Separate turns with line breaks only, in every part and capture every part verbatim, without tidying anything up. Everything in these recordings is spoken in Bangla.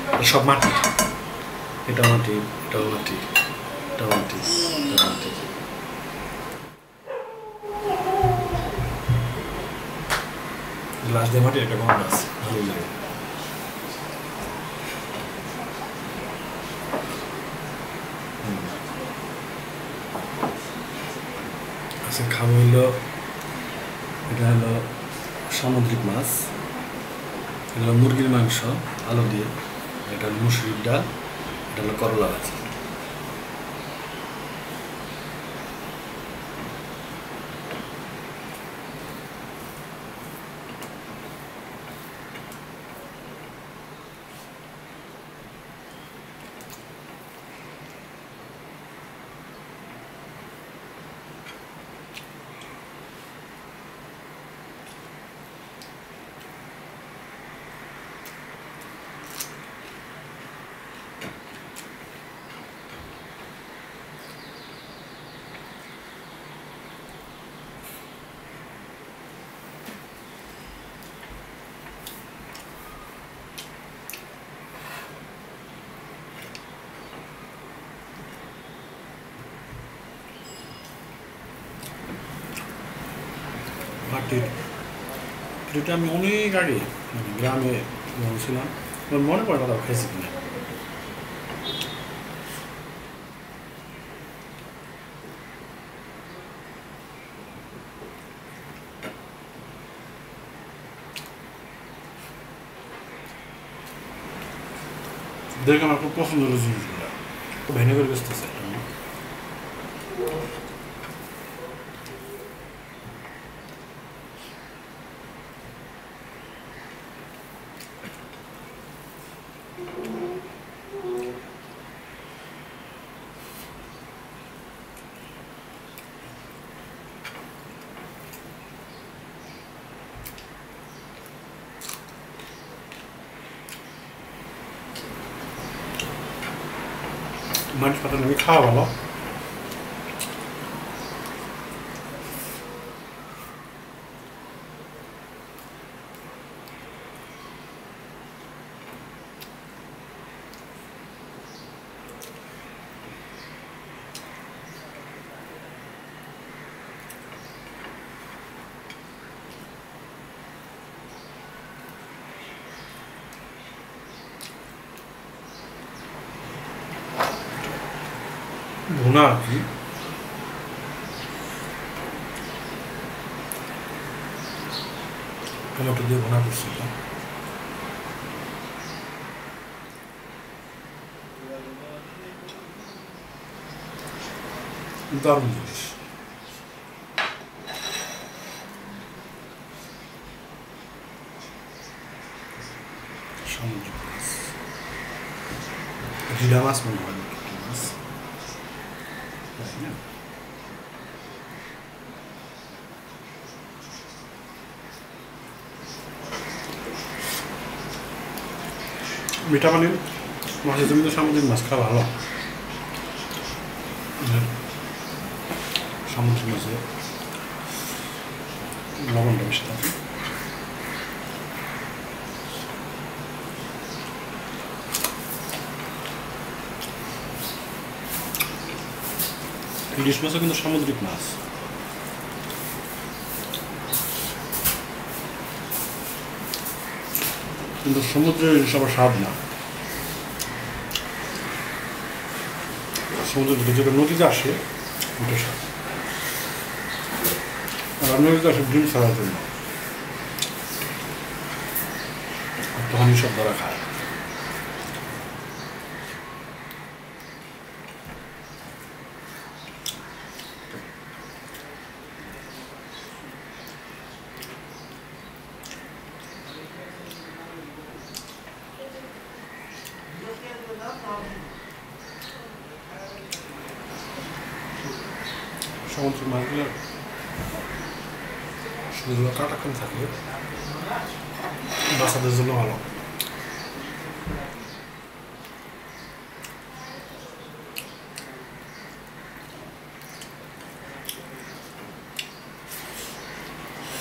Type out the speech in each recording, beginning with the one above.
সব মাটি, এটা মাটি, এটাও মাটি, এটাও মাটি, এটা মাটি। গ্লাস দিয়ে মাটি একটা গন্ধ আছে, ভালোই লাগে। আচ্ছা, খাওয়া হইলো, এটা হলো সামুদ্রিক মাছ, এটা হলো মুরগির মাংস আলু দিয়ে, এটা হলো মুসুরির ডাল, এটা হলো করলা ভাজি। মাটির এটা আমি অনেক আগে গ্রামে ছিলাম, মনে পড়ে কথা খাইছি কিনা। দেখে আমার খুব পছন্দের জিনিসগুলো, খুব ভেঙে করে বসতেছে। মাছ পাতা আমি খাওয়া ভালো। ভুনা আর কি, টমেটো দিয়ে ভুনা করছি। দারুণ জিনিস। সামুদ্রিক মাছ, জিরা মাছ মনে হয় মাছ। মিঠা পানির মাছের জমিতে সামুদ্রিক মাছ খাওয়া ভালো। সামুদ্রিক মাছে লবণটা বেশি থাকে। ইলিশ মাছও কিন্তু সামুদ্রিক মাছ, কিন্তু সমুদ্রের ইলিশ আবার স্বাদ না। সমুদ্রের যেটা নদীতে আসে ওটা স্বাদ, আর নদীতে আসে ডিম ছাড়ার জন্য, তখনই সব ধরা খায়। সামুদ্রিক মাছগুলো সেগুলো কাটা কম থাকে, বাচ্চাদের জন্য ভালো।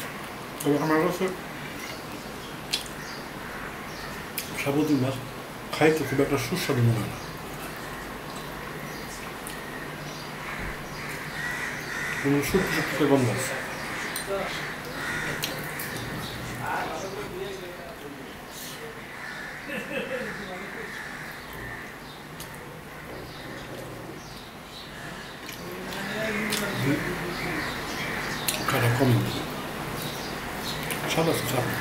তবে আমার কাছে সামুদ্রিক মাছ খাইতে খুব একটা সুস্বাদু মনে হয় না। শুক্তো শুক্তো গন্ধ আছে। খাটা কমই স্বাদ আছে স্বাদ।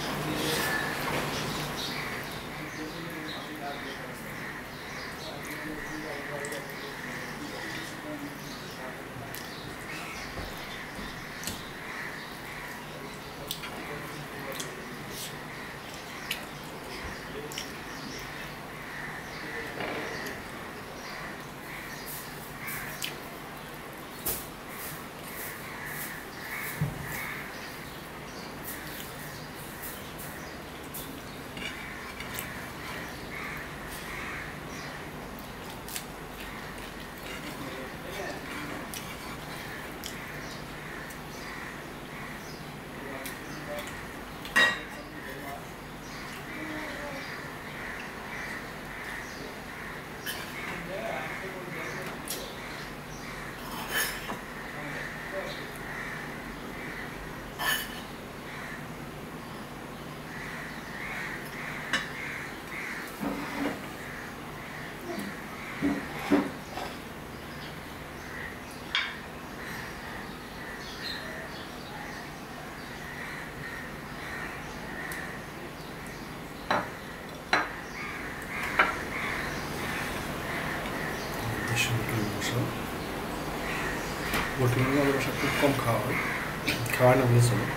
পোলট্রি মুরগি আমাদের বাসায় খুব কম খাওয়া হয়, খাওয়ায় না বলে চলে।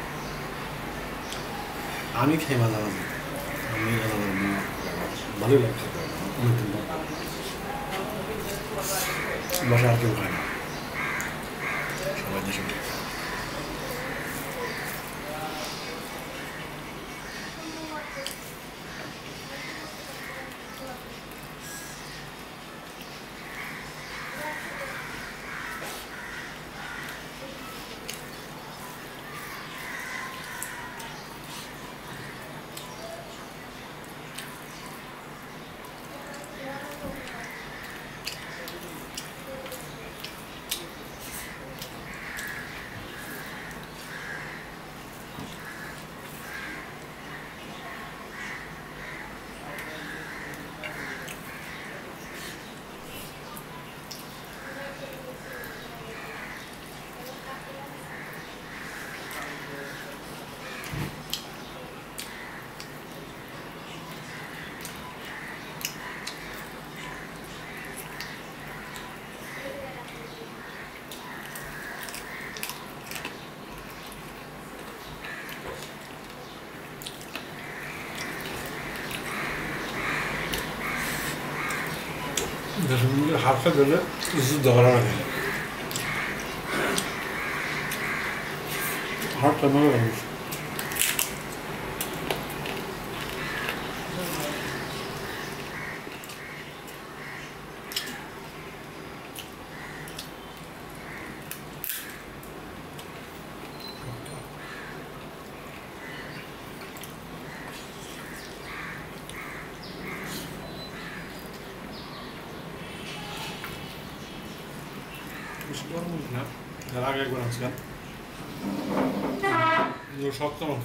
আমি খাই মাঝে মাঝে, আমি ভালোই লাগে খেতে, অনেকদিন পর। বাসায় আর কেউ খায় না, সবাই দেশে। দেশের মধ্যে হাফটা দিলে যুদ্ধ করা লাগে, হাফটা মনে রাখিস। না এর আগে একবার আনছিলাম, শক্ত মাংস।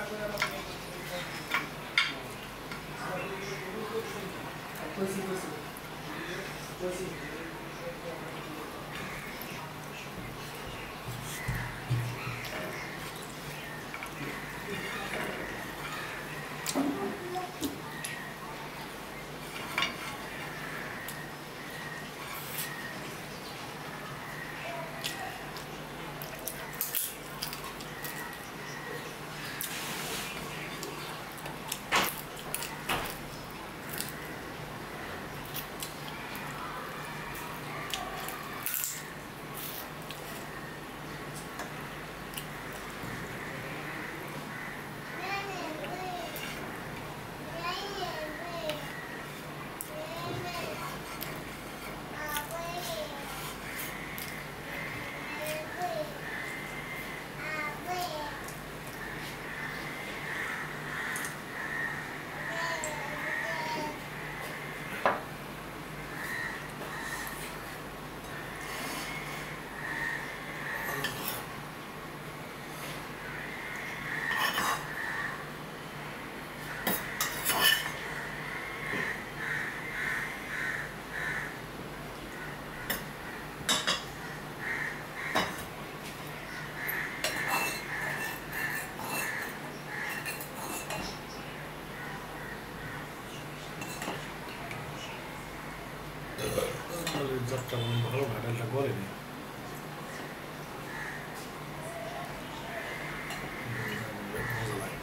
যাত্রা মনে ভালো না, ডালটা গলেনি। মজা লাগে।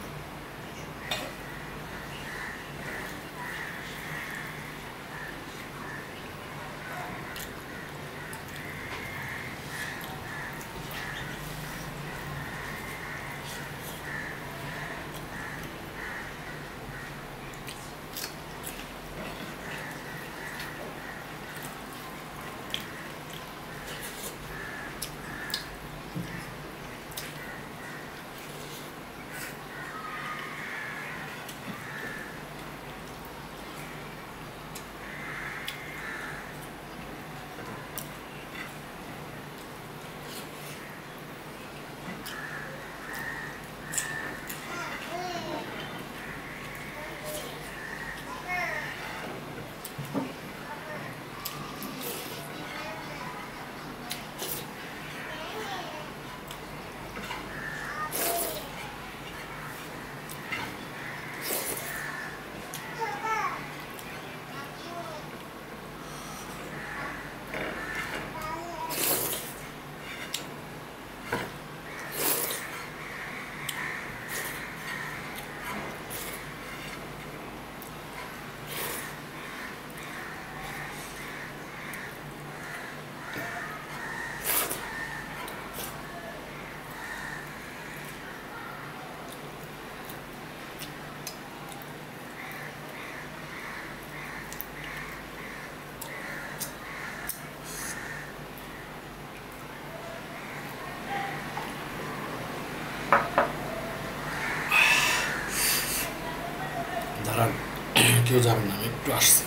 দাঁড়ান, কেউ যাবেন না, আমি একটু আসছি।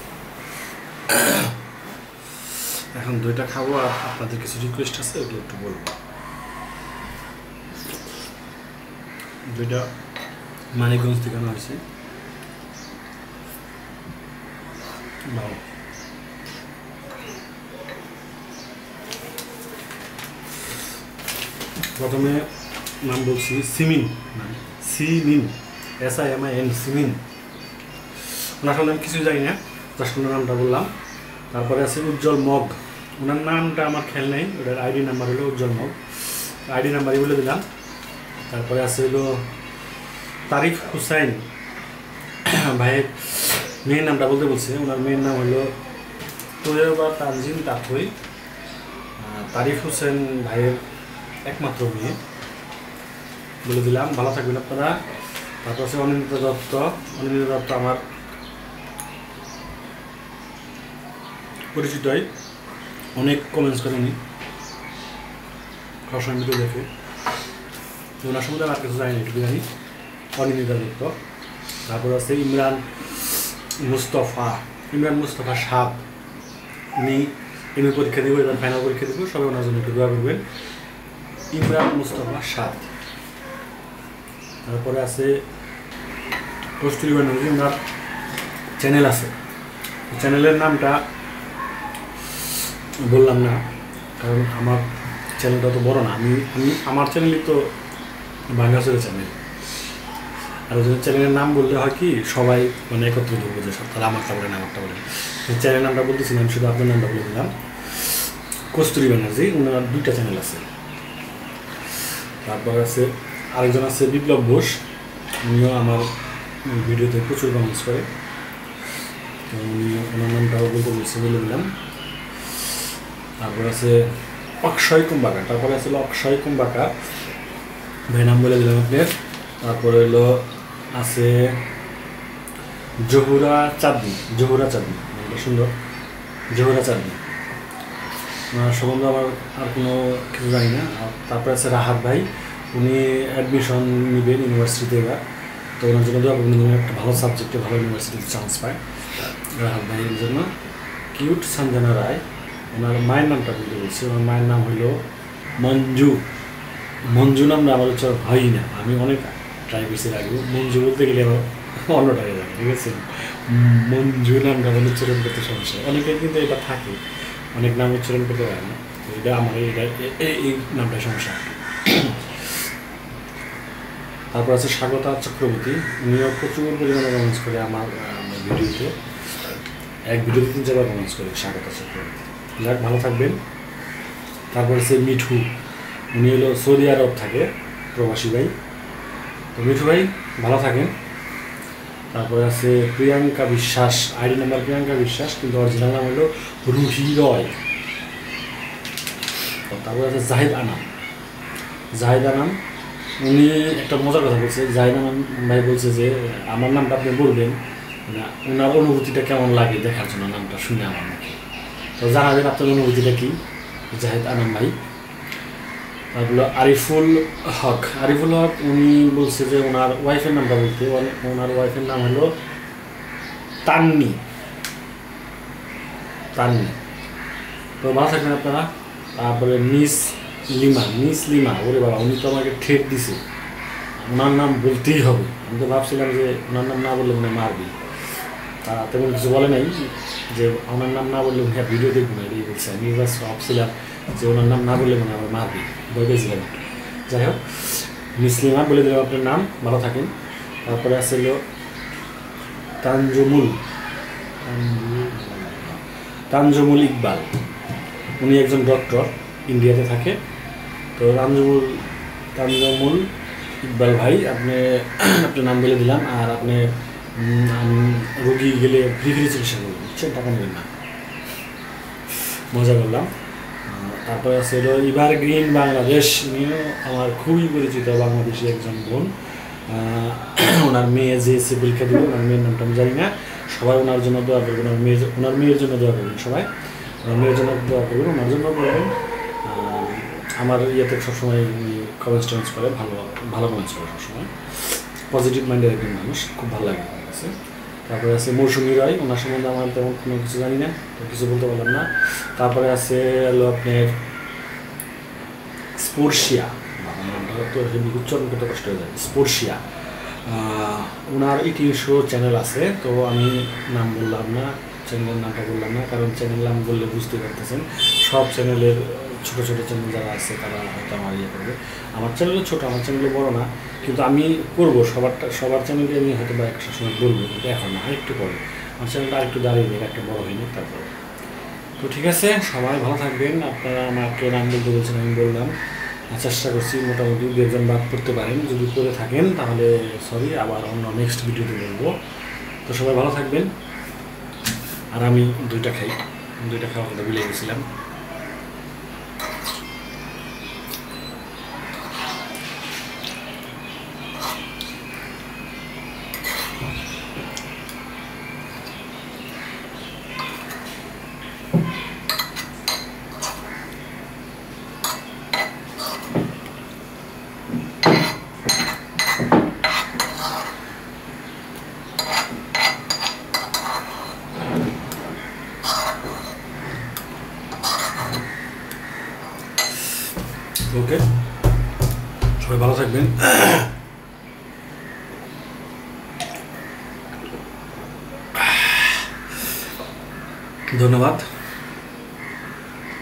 এখন দুইটা খাবো, আর আপনাদের কিছু রিকোয়েস্ট আছে, ওগুলো একটু বলবো। দুইটা মানিকগঞ্জ থেকে আনা হয়েছে। ভালো। প্রথমে নাম বলছি Simin, Simin, S I M I N, Simin. ওনার সঙ্গে আমি কিছু জানি না, জাস্ট ওনার নামটা বললাম। তারপরে আছে উজ্জ্বল মগ, ওনার নামটা আমার খেয়াল নেই, ওটার আইডি নাম্বার হলো উজ্জ্বল মগ, আইডি নাম্বারই বলে দিলাম। তারপরে আছে হলো তারিফ হুসাইন, ভাইয়ের মেয়ের নামটা বলতে বলছে, ওনার মেয়ের নাম হলো তোয়েবা তানজিম তাকই। তারিফ হুসেন ভাইয়ের একমাত্র মেয়ে, বলে দিলাম। ভালো থাকবেন আপনারা। তারপর আছে অনিন্দিতা দত্ত, অনিন্দিতা দত্ত আমার পরিচিতই, অনেক কমেন্টস করে উনি সবসময় ভিডিও দেখে। ওনার সম্বন্ধে আমার কিছু জানি না, একটু জানি অনিন্দিতা দত্ত। তারপর আছে ইমরান মুস্তফা, ইমরান মুস্তফা সাপ, উনি এমএ পরীক্ষা দেবো, এবার ফাইনাল পরীক্ষা দেবো, সবাই ওনার জন্য একটু দোয়া করবেন। ইমরান মুস্তফা সাপ। তারপরে আছে কস্তুরি ব্যানার্জি, ওনার চ্যানেল আছে, চ্যানেলের নামটা বললাম না কারণ আমার চ্যানেলটা তো বড় না, আমি আমি আমার চ্যানেলই তো বাংলাদেশের চ্যানেল, আর ওই চ্যানেলের নাম বললে হয় কি সবাই মানে একত্রিত হবে যে সব তাহলে আমারটা বলেন আমারটা বলেন। চ্যানেলের নামটা বলতেছিলাম, শুধু আপনার নামটা বলে দিলাম, কস্তুরি ব্যানার্জি, ওনার দুইটা চ্যানেল আছে। তারপর আছে আরেকজন আছে বিপ্লব ঘোষ, উনিও আমার ভিডিওতে প্রচুর কমেন্টস করে, তো উনি ওনার নামটাও বলতে বলছে, বলে দিলাম। তারপর আছে অক্ষয় কুম্বাকা, তারপরে আছে অক্ষয় কুম্বাকা, ভাই নাম বলে দিলাম আপনার। তারপরে হলো আছে জহুরা চাঁদনি, জহুরা চাঁদনি নামটা সুন্দর, জহুরা চাঁদনি, ওনার সম্বন্ধে আমার আর কোনো কিছু জানি না। আর তারপরে আছে রাহাত ভাই, উনি অ্যাডমিশন নেবেন ইউনিভার্সিটিতে এবার, তো ওনার জন্য দোয়া করবেন যেন একটা ভালো সাবজেক্টে ভালো ইউনিভার্সিটিতে চান্স পায় রাহাত ভাইয়ের জন্য। কিউট সঞ্জনা রায়, ওনার মায়ের নামটা বলতে বলছি, ওনার মায়ের নাম হলো মঞ্জু, মঞ্জু নামটা আমার হচ্ছে হয়ই না, আমি অনেক ট্রাই করছি রাখবো, মঞ্জু বলতে গেলে আমার অন্যটাই লাগে, ঠিক আছে। মঞ্জু নামটা আমার উচ্চারণ করতে সমস্যা, অনেকে কিন্তু এটা থাকে, অনেক নাম উচ্চারণ করতে পারে না, এটা আমার এটা এই নামটাই সমস্যা। তারপর আছে স্বাগতা চক্রবর্তী, উনিও প্রচুর পরিমাণে কমেন্টস করে আমার ভিডিওতে, এক ভিডিওতে তিন চারবার কমেন্টস করে স্বাগতা চক্রবর্তী, যাক ভালো থাকবেন। তারপর আছে মিঠু, উনি হলো সৌদি আরব থাকে, প্রবাসী ভাই, তো মিঠু ভাই ভালো থাকেন। তারপরে আছে প্রিয়াঙ্কা বিশ্বাস, আইডি নাম্বার প্রিয়াঙ্কা বিশ্বাস, কিন্তু অরিজিনাল নাম হলো রুহি রয়। তারপরে আছে জাহিদ আনাম, জাহিদ আনাম উনি একটা মজার কথা বলছে, জাহিদ আনাম ভাই বলছে যে আমার নামটা আপনি বলবেন না, ওনার অনুভূতিটা কেমন লাগে দেখার জন্য নামটা শুনে আমার মুখে, তো জানাবেন আপনার অনুভূতিটা কি জাহিদ আনাম ভাই। তারপরে আরিফুল হক, আরিফুল হক উনি বলছে যে ওনার ওয়াইফের নামটা বলতে, ওনার ওয়াইফের নাম হলো তান্নি, তান্নি, তো ভালো থাকবেন আপনারা। তারপরে মিস লিমা, মিস লিমা, ওরে বাবা উনি তো আমাকে ঠেট দিছে, ওনার নাম বলতেই হবে, আমি তো ভাবছিলাম যে ওনার নাম না বললে উনি মারবি, তা তেমন কিছু বলে নাই যে ওনার নাম না বললে উনি ভিডিও দেখবো না, এটাই বলছে, আমি জাস্ট ভাবছিলাম যে ওনার নাম না বললে মানে আবার মারবি, ভয় পেয়েছিলাম। যাই হোক মিস লিমা বলে দিলাম আপনার নাম, ভালো থাকেন। তারপরে আছে তানজুমুল, তানজুমুল ইকবাল, উনি একজন ডক্টর, ইন্ডিয়াতে থাকে, তো তানজুমুল তানজুমুল ইকবাল ভাই আপনি আপনার নাম বলে দিলাম, আর আপনি রোগী গেলে ফ্রি ফ্রি চিকিৎসা করবেন, বুঝছেন, টাকা নেবেন না, মজা করলাম। তারপরে আছে হলো এবার গ্রিন বাংলাদেশ, উনিও আমার খুবই পরিচিত বাংলাদেশি একজন বোন, ওনার মেয়ে যে এসে পরীক্ষা দিল, ওনার মেয়ের নামটা আমি জানি না, সবাই ওনার জন্য দোয়া করবেন, ওনার মেয়ের ওনার মেয়ের জন্য দোয়া করবেন, সবাই ওনার মেয়ের জন্য দোয়া করবেন, ওনার জন্য করবেন। আমার ইয়েতে সবসময় কমেন্টস টমেন্টস করে, ভালো ভালো কমেন্টস করে সবসময়, পজিটিভ মাইন্ডের একজন মানুষ, খুব ভালো লাগে আমার কাছে। তারপরে আছে মৌসুমী রায়, ওনার সম্বন্ধে আমার তেমন কোনো কিছু জানি না, তো কিছু বলতে পারলাম না। তারপরে আছে হলো আপনার স্পোর্শিয়া, নামটা তো উচ্চারণ করতে কষ্ট হয়ে যায়, স্পোর্শিয়া, ওনার ইটিভি শো চ্যানেল আছে, তো আমি নাম বললাম না, চ্যানেলের নামটা বললাম না, কারণ চ্যানেল নাম বললে বুঝতে পারতেছেন সব চ্যানেলের ছোটো ছোটো চ্যানেল যারা আছে তারা হয়তো আমার ইয়ে করবে, আমার চ্যানেলও ছোটো, আমার চ্যানেলও বড়ো না, কিন্তু আমি করবো সবারটা, সবার চ্যানেলকে আমি হয়তো বা একটা সময় বলবো, কিন্তু এখন না, আরেকটু পরে আমার চ্যানেলটা আরেকটু দাঁড়িয়ে নেই, একটা বড়ো হয়নি তারপরে। তো ঠিক আছে, সবাই ভালো থাকবেন, আপনারা আমাকে নাম বলতে বলছেন, আমি বললাম, চেষ্টা করছি মোটামুটি দু একজন বাদ করতে পারেন, যদি করে থাকেন তাহলে সরি, আবার অন্য নেক্সট ভিডিওতে বলবো। তো সবাই ভালো থাকবেন, আর আমি দুইটা খাই, দুইটা খাওয়ার কথা ভুলে গেছিলাম। ওকে, সবাই ভালো থাকবেন।
ধন্যবাদ।